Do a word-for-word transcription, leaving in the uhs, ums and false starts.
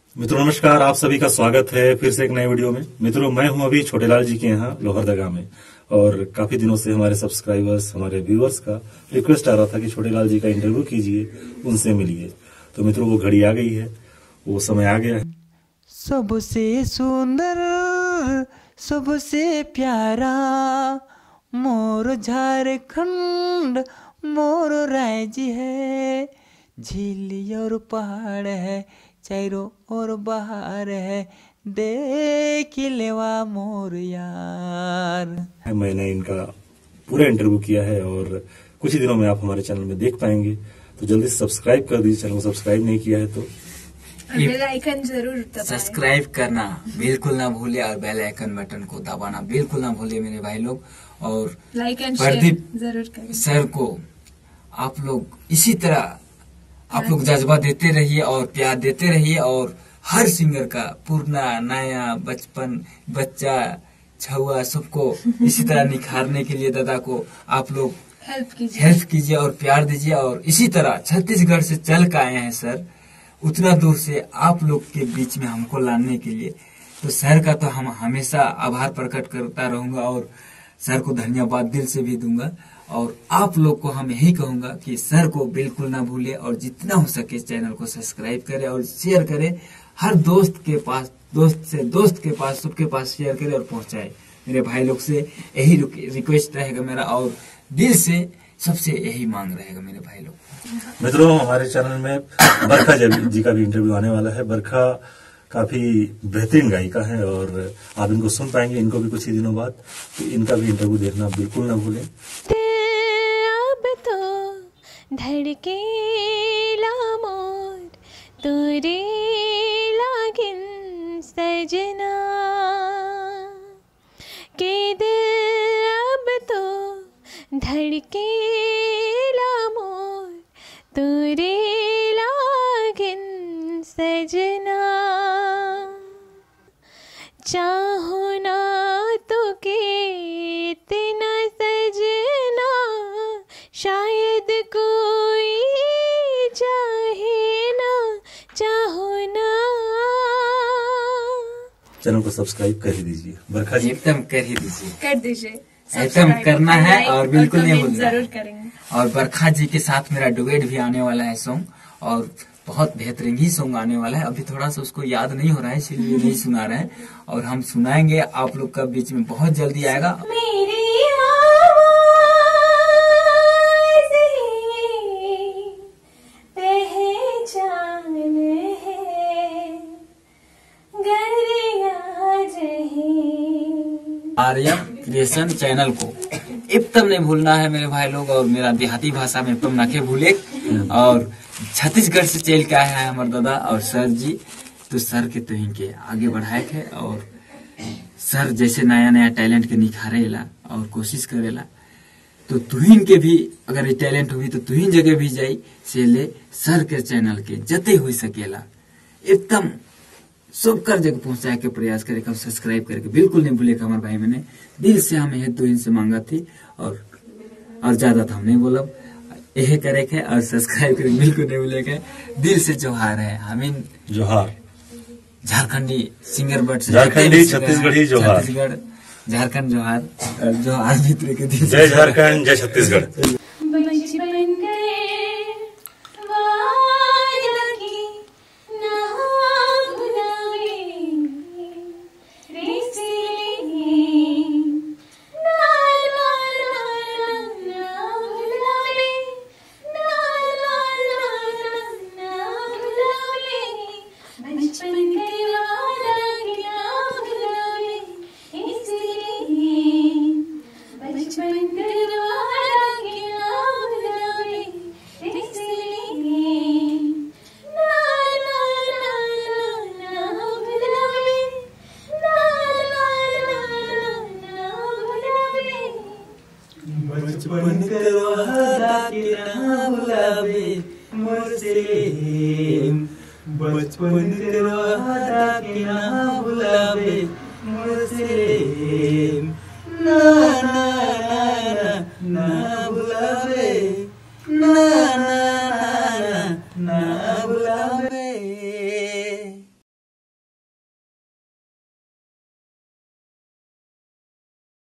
मित्रों नमस्कार, आप सभी का स्वागत है फिर से एक नए वीडियो में। मित्रों मैं हूं अभी छोटेलाल जी के यहाँ लोहरदगा में, और काफी दिनों से हमारे सब्सक्राइबर्स, हमारे व्यूअर्स का रिक्वेस्ट आ रहा था कि छोटेलाल जी का इंटरव्यू कीजिए, उनसे मिलिए। तो मित्रों वो घड़ी आ गई है, वो समय आ गया है। सबसे सुंदर सबसे प्यारा मोर झारखंड मोर राज्य है, झील और पहाड़ है, चारों ओर बहार है, देख लेवा मोर यार। मैंने इनका पूरा इंटरव्यू किया है और कुछ ही दिनों में आप हमारे चैनल में देख पाएंगे, तो जल्दी से सब्सक्राइब कर दीजिए। चैनल को सब्सक्राइब नहीं किया है तो बेल आइकन जरूर दबाएं। सब्सक्राइब करना बिल्कुल ना भूले और बेल आइकन बटन को दबाना बिल्कुल ना भूले मेरे भाई लोग। और लाइक एंड प्रदीप शेयर जरूर करें। सर को आप लोग इसी तरह आप लोग जज्बा देते रहिए और प्यार देते रहिए, और हर सिंगर का पुराना नया बचपन बच्चा छुआ सबको इसी तरह निखारने के लिए दादा को आप लोग हेल्प कीजिए हेल्प कीजिए और प्यार दीजिए। और इसी तरह छत्तीसगढ़ से चल कर आए हैं सर, उतना दूर से आप लोग के बीच में हमको लाने के लिए, तो सर का तो हम हमेशा आभार प्रकट करता रहूंगा और सर को धन्यवाद दिल से भी दूंगा। और आप लोग को हम यही कहूंगा कि सर को बिल्कुल ना भूले और जितना हो सके चैनल को सब्सक्राइब करें और शेयर करें, हर दोस्त के पास, दोस्त से दोस्त के पास, सबके पास शेयर करें और पहुंचाए। मेरे भाई लोग से यही रिक्वेस्ट रहेगा मेरा, और दिल से सबसे यही मांग रहेगा मेरे भाई लोग। मित्रों हमारे चैनल में बरखा जी का भी इंटरव्यू आने वाला है। बरखा काफी बेहतरीन गायिका है और आप इनको सुन पाएंगे इनको भी कुछ ही दिनों बाद, तो इनका भी इंटरव्यू देखना बिल्कुल ना भूलें। अब तो धड़केला मोर तोरे लागिन सजना के दिल, अब तो धड़केला मोर तोरे लागिन सजना, चाहो ना तो के इतना सजना, शायद कोई चाहे ना, चाहो ना। चैनल को सब्सक्राइब कर ही दीजिए। बरखा जी एकदम कर ही दीजिए, कर दीजिए, एकदम करना है और बिल्कुल नहीं कमेंट भूलना जरूर है। करेंगे। और बरखा जी के साथ मेरा डुएट भी आने वाला है सॉन्ग, और बहुत बेहतरीन ही सॉन्ग आने वाला है। अभी थोड़ा सा उसको याद नहीं हो रहा है इसलिए नहीं सुना रहे हैं, और हम सुनाएंगे आप लोग का बीच में बहुत जल्दी आएगा। मेरी आवाज़ पहचान है, गरिया जहीं। आर्यन क्रिएशन चैनल को एकदम नहीं भूलना है मेरे भाई लोग, और मेरा देहाती भाषा में एकदम ना के भूले। और छत्तीसगढ़ से चल के आए हैं हमारे दादा और सर जी, तो सर के तो इनके आगे बढ़ाए थे, और सर जैसे नया नया टैलेंट के निखारेला और कोशिश करेला, तो तुहिन के भी अगर ये टैलेंट हुई तो तुहिन जगह भी जाई से ले सर के चैनल के जते हुई सकेला एकदम सब कर जगह पहुंचाए के प्रयास करे, कब सब्सक्राइब करके बिल्कुल नहीं भूलेगा हमारे भाई। मैंने दिल से हमें है तुहिन से मांगा थी, और और ज्यादा था हम नहीं बोला, यही करे के और सब्सक्राइब करे बिल्कुल नहीं भूलेगा। दिल से जोहार है हमीन, जोहार झारखंडी सिंगर बट से झारखंडी छत्तीसगढ़ी जोहार, छत्तीसगढ़ झारखंड जोहार, और जोहार मित्र के दिल जय झारखंड जय छत्तीसगढ़। बचपन गए वादा की ना भुलावे, इसलिए ना ना ना ना भुलावे, ना ना ना ना भुलावे, बचपन के वादा की ना भुलावे, इसलिए बचपन के वादा की ना भुलावे, इसलिए ना ना ना ना ना भुलावे, ना ना ना ना भुलावे। बचपन के वादा के ना भुलावे मुझसे, बचपन के वादा के ना भुलावे मुझसे, ना ना ना ना भुलावे, ना